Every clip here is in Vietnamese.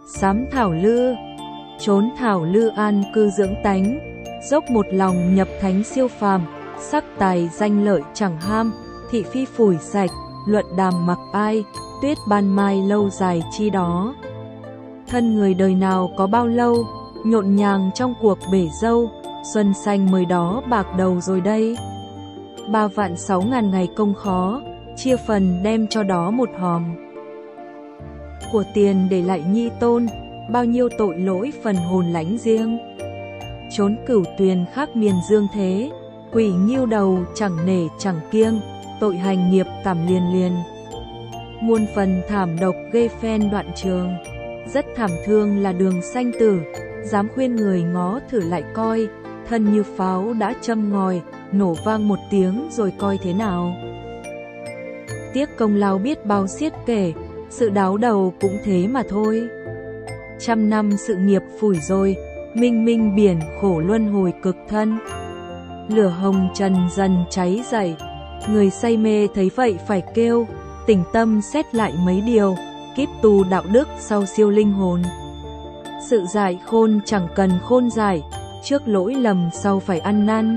sám thảo lư, trốn thảo lư an cư dưỡng tánh, dốc một lòng nhập thánh siêu phàm, sắc tài danh lợi chẳng ham, thị phi phủi sạch, luận đàm mặc ai, tuyết ban mai lâu dài chi đó. Thân người đời nào có bao lâu, nhộn nhàng trong cuộc bể dâu, xuân xanh mới đó bạc đầu rồi đây. 3.600.000 ngày công khó, chia phần đem cho đó một hòm. Của tiền để lại nhi tôn, bao nhiêu tội lỗi phần hồn lánh riêng. Trốn cửu tuyền khác miền dương thế, quỷ nghiêu đầu chẳng nể chẳng kiêng, tội hành nghiệp cảm liền liền. Muôn phần thảm độc ghê phen đoạn trường, rất thảm thương là đường sanh tử, dám khuyên người ngó thử lại coi, thân như pháo đã châm ngòi, nổ vang một tiếng rồi coi thế nào. Tiếc công lao biết bao xiết kể, sự đáo đầu cũng thế mà thôi. 100 năm sự nghiệp phủi rồi, minh minh biển khổ luân hồi cực thân. Lửa hồng trần dần cháy dậy, người say mê thấy vậy phải kêu, tỉnh tâm xét lại mấy điều, kíp tu đạo đức sau siêu linh hồn. Sự dại khôn chẳng cần khôn giải, trước lỗi lầm sau phải ăn năn.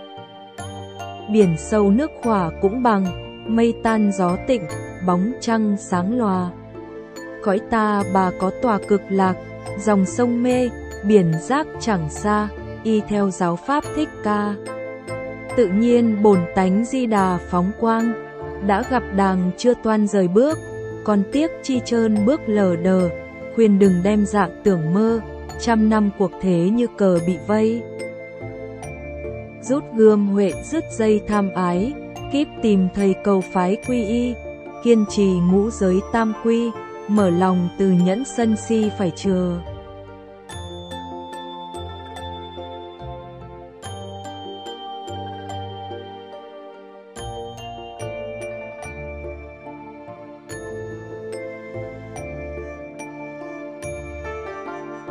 Biển sâu nước khỏa cũng bằng, mây tan gió tịnh, bóng trăng sáng lòa. Cõi ta bà có tòa cực lạc, dòng sông mê, biển giác chẳng xa, y theo giáo pháp Thích Ca. Tự nhiên bổn tánh Di Đà phóng quang, đã gặp đàng chưa toan rời bước, còn tiếc chi trơn bước lờ đờ, khuyên đừng đem dạng tưởng mơ, 100 năm cuộc thế như cờ bị vây. Rút gươm huệ dứt dây tham ái, kíp tìm thầy cầu phái quy y, kiên trì ngũ giới tam quy, mở lòng từ nhẫn sân si phải chừa.